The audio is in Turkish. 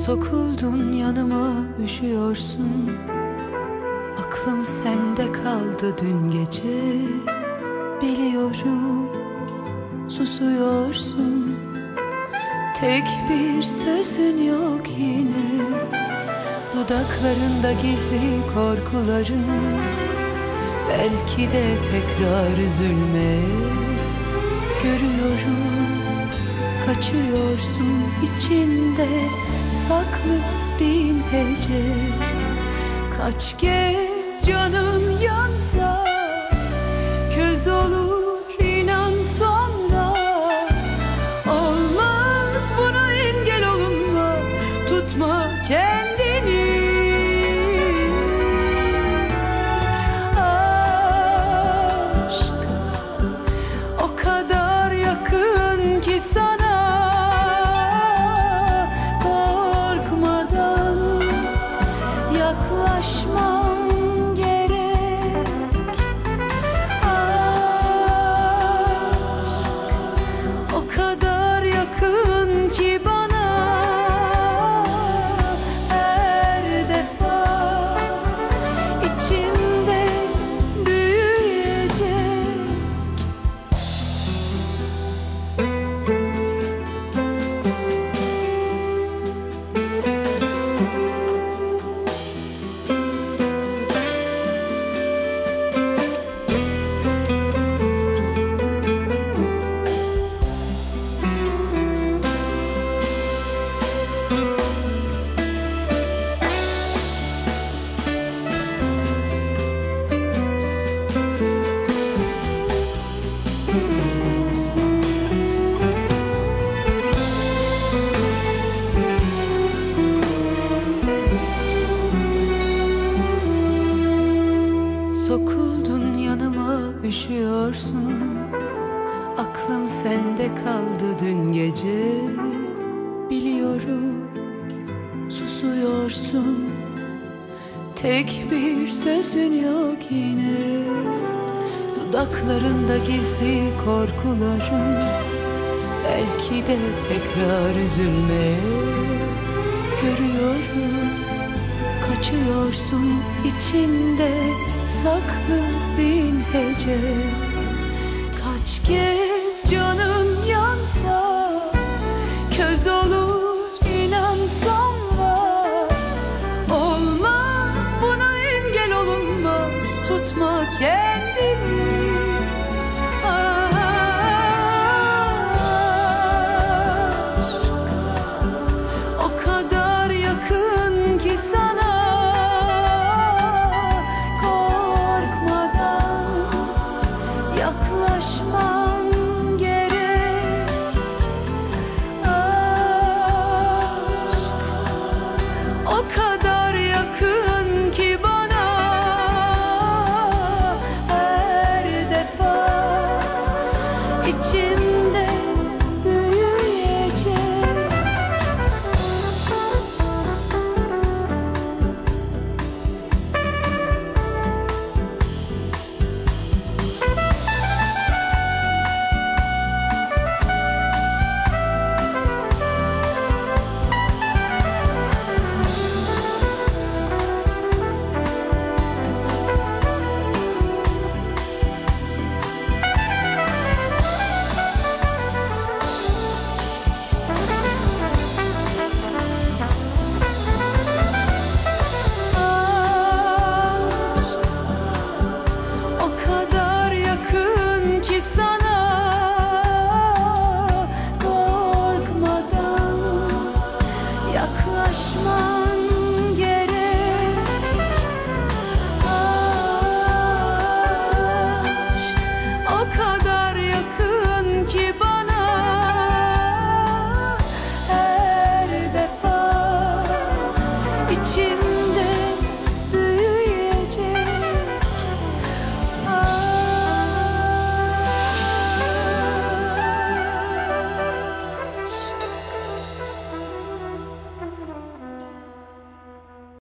Sokuldun yanıma, üşüyorsun. Aklım sende kaldı dün gece. Biliyorum, susuyorsun. Tek bir sözün yok yine. Dudaklarında gizli korkuların. Belki de tekrar üzülme. Görüyorum, kaçıyorsun içinde saklı bin hece. Kaç kez canın yansa köz olur inan sonra. Olmaz, buna engel olunmaz. Tutma kendini. Aşk o kadar yakın ki sana. Yaklaşman gerek. Aşk o kadar yakın ki bana. Her defa içimde büyüyecek. Sokuldun yanıma, üşüyorsun. Aklım sende kaldı dün gece. Biliyorum, susuyorsun. Tek bir sözün yok yine. Dudaklarında gizli korkuların. Belki de tekrar üzülme. Görüyorum, kaçıyorsun içinde saklı bin hece. Kaç kez